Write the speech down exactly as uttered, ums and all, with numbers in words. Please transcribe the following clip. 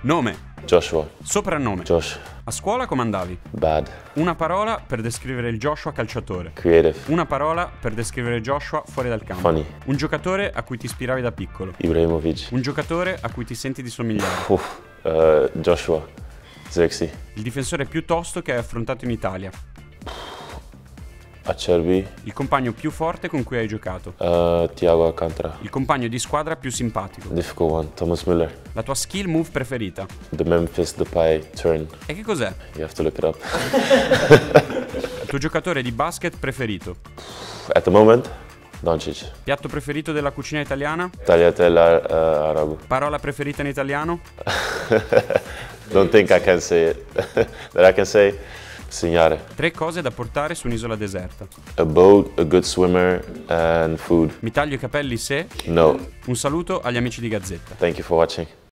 Nome. Joshua. Soprannome. Josh. A scuola come andavi? Bad. Una parola per descrivere il Joshua calciatore. Creative. Una parola per descrivere Joshua fuori dal campo. Funny. Un giocatore a cui ti ispiravi da piccolo. Ibrahimovic. Un giocatore a cui ti senti di somigliare. Uff, uh, Joshua. Zirkzee. Il difensore più tosto che hai affrontato in Italia. Acerbi. Il compagno più forte con cui hai giocato. Uh, Thiago Alcantara. Il compagno di squadra più simpatico. Difficult one. Thomas Müller. La tua skill move preferita. The Memphis Depay turn. E che cos'è? You have to look it up. Il tuo giocatore di basket preferito. At the moment, Doncic. Piatto preferito della cucina italiana. Tagliatelle uh, arabo. Parola preferita in italiano. Don't think I can say it. That I can say. Segnare. Tre cose da portare su un'isola deserta. A boat, a good swimmer, and food. Mi taglio i capelli se... No. Un saluto agli amici di Gazzetta. Thank you for watching.